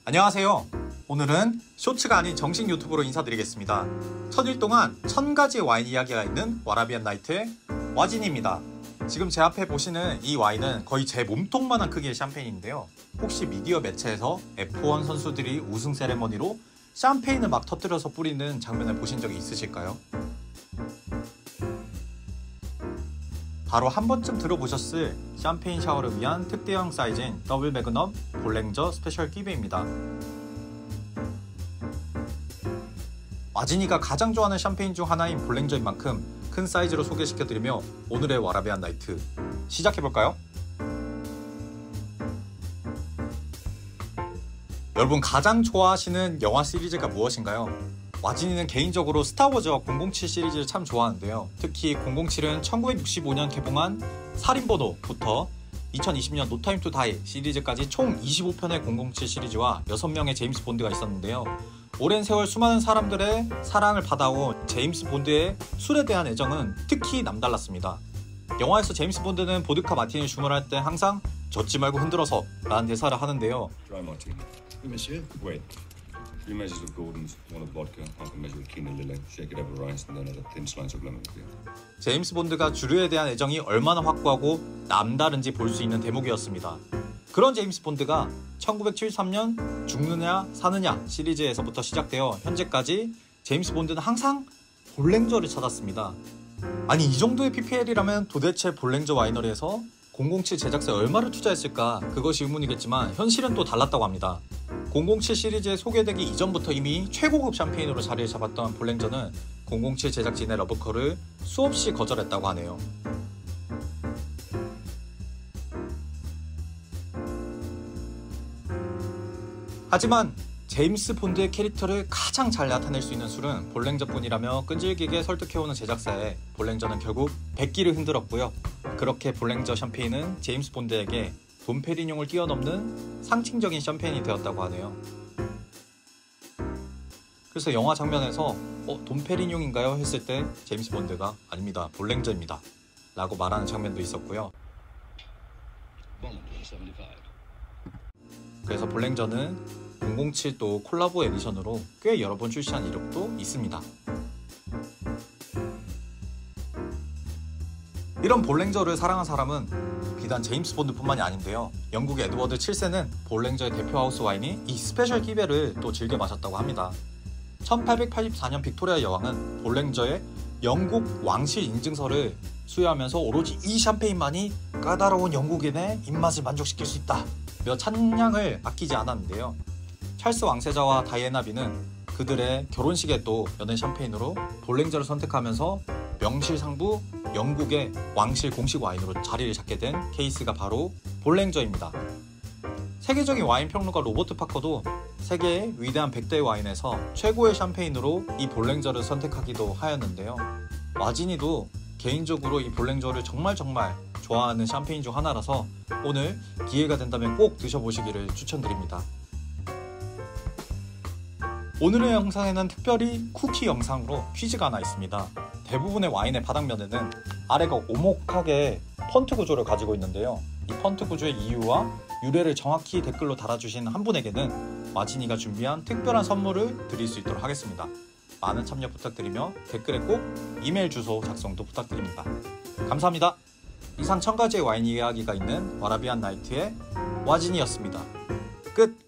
안녕하세요. 오늘은 쇼츠가 아닌 정식 유튜브로 인사드리겠습니다. 천일 동안 1000가지의 와인 이야기가 있는 와라비안 나이트의 와진입니다. 지금 제 앞에 보시는 이 와인은 거의 제 몸통만한 크기의 샴페인인데요. 혹시 미디어 매체에서 F1 선수들이 우승 세레머니로 샴페인을 막 터뜨려서 뿌리는 장면을 보신 적이 있으실까요? 바로 한 번쯤 들어보셨을 샴페인 샤워를 위한 특대형 사이즈인 더블 매그넘 볼랭저 스페셜 끼베입니다. 와진이가 가장 좋아하는 샴페인 중 하나인 볼랭저인 만큼 큰 사이즈로 소개시켜드리며 오늘의 와라비안 나이트 시작해볼까요? 여러분 가장 좋아하시는 영화 시리즈가 무엇인가요? 와진이는 개인적으로 스타워즈와 007 시리즈를 참 좋아하는데요. 특히 007은 1965년 개봉한 살인번호부터 2020년 노타임 투 다이 시리즈까지 총 25편의 007 시리즈와 6명의 제임스 본드가 있었는데요. 오랜 세월 수많은 사람들의 사랑을 받아온 제임스 본드의 술에 대한 애정은 특히 남달랐습니다. 영화에서 제임스 본드는 보드카 마티니를 주문할 때 항상 젓지 말고 흔들어서 라는 대사를 하는데요. Dry martini. Monsieur? Wait. 3 measures of Gordon's, 1 of vodka, half a measure of Kina Lily, shake it over rice, and then add a thin slice of lemon peel. 제임스 본드가 주류에 대한 애정이 얼마나 확고하고 남다른지 볼 수 있는 대목이었습니다. 그런 제임스 본드가 1973년 죽느냐 사느냐 시리즈에서부터 시작되어 현재까지 제임스 본드는 항상 볼랭저를 찾았습니다. 아니 이 정도의 PPL이라면 도대체 볼랭저 와이너리에서 007 제작사에 얼마를 투자했을까 그것이 의문이겠지만 현실은 또 달랐다고 합니다. 007 시리즈에 소개되기 이전부터 이미 최고급 샴페인으로 자리를 잡았던 볼랭저는 007 제작진의 러브콜을 수없이 거절했다고 하네요. 하지만 제임스 본드의 캐릭터를 가장 잘 나타낼 수 있는 술은 볼랭저뿐이라며 끈질기게 설득해오는 제작사에 볼랭저는 결국 백기를 흔들었고요. 그렇게 볼랭저 샴페인은 제임스 본드에게 돈페리뇽을 뛰어넘는 상징적인 샴페인이 되었다고 하네요. 그래서 영화 장면에서 돈페리뇽인가요? 했을 때 제임스 본드가 아닙니다. 볼랭저입니다. 라고 말하는 장면도 있었고요. 그래서 볼랭저는 007도 콜라보 에디션으로 꽤 여러 번 출시한 이력도 있습니다. 이런 볼랭저를 사랑한 사람은 비단 제임스 본드뿐만이 아닌데요. 영국의 에드워드 7세는 볼랭저의 대표 하우스 와인이 이 스페셜 끼베를 또 즐겨 마셨다고 합니다. 1884년 빅토리아 여왕은 볼랭저의 영국 왕실 인증서를 수여하면서 오로지 이 샴페인만이 까다로운 영국인의 입맛을 만족시킬 수 있다 며 찬양을 아끼지 않았는데요. 찰스 왕세자와 다이애나 비는 그들의 결혼식에 또 여는 샴페인으로 볼랭저를 선택하면서 명실상부 영국의 왕실 공식 와인으로 자리를 잡게 된 케이스가 바로 볼랭저입니다. 세계적인 와인 평론가 로버트 파커도 세계의 위대한 100대의 와인에서 최고의 샴페인으로 이 볼랭저를 선택하기도 하였는데요. 와진이도 개인적으로 이 볼랭저를 정말 좋아하는 샴페인 중 하나라서 오늘 기회가 된다면 꼭 드셔보시기를 추천드립니다. 오늘의 영상에는 특별히 쿠키 영상으로 퀴즈가 하나 있습니다. 대부분의 와인의 바닥면에는 아래가 오목하게 펀트 구조를 가지고 있는데요. 이 펀트 구조의 이유와 유래를 정확히 댓글로 달아주신 한 분에게는 와진이가 준비한 특별한 선물을 드릴 수 있도록 하겠습니다. 많은 참여 부탁드리며 댓글에 꼭 이메일 주소 작성도 부탁드립니다. 감사합니다. 이상 1000가지의 와인 이야기가 있는 와라비안 나이트의 와진이었습니다. 끝!